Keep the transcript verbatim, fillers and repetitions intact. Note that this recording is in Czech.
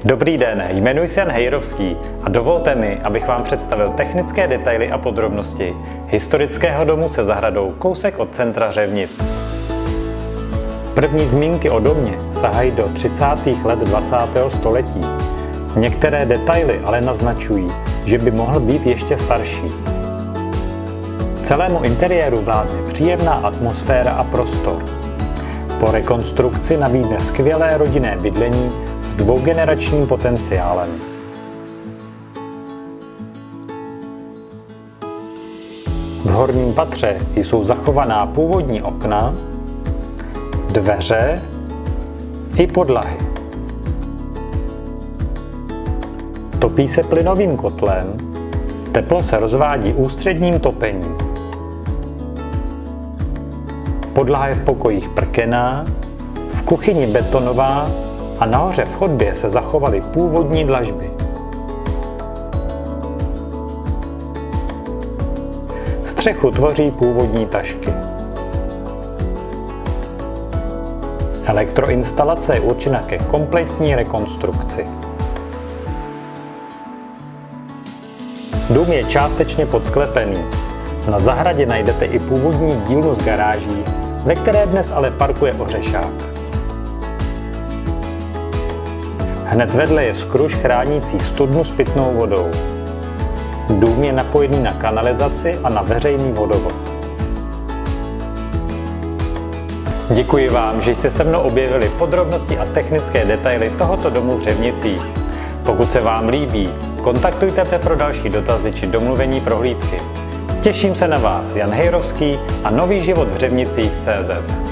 Dobrý den, jmenuji se Jan Hejrovský a dovolte mi, abych vám představil technické detaily a podrobnosti historického domu se zahradou kousek od centra Řevnic. První zmínky o domě sahají do třicátých let dvacátého století. Některé detaily ale naznačují, že by mohl být ještě starší. Celému interiéru vládne příjemná atmosféra a prostor. Po rekonstrukci nabídne skvělé rodinné bydlení s dvougeneračním potenciálem. V horním patře jsou zachovaná původní okna, dveře i podlahy. Topí se plynovým kotlem, teplo se rozvádí ústředním topením. Podlaha je v pokojích prkená, v kuchyni betonová a nahoře v chodbě se zachovaly původní dlažby. Střechu tvoří původní tašky. Elektroinstalace je určena ke kompletní rekonstrukci. Dům je částečně podsklepený. Na zahradě najdete i původní dílnu z garáží, ve které dnes ale parkuje ořešák. Hned vedle je skruš chránící studnu s pitnou vodou. Dům je napojený na kanalizaci a na veřejný vodovod. Děkuji vám, že jste se mnou objevili podrobnosti a technické detaily tohoto domu v Řevnicích. Pokud se vám líbí, kontaktujte mě pro další dotazy či domluvení prohlídky. Těším se na vás, Jan Hejrovský a Nový život v Řevnicích tečka cé zet.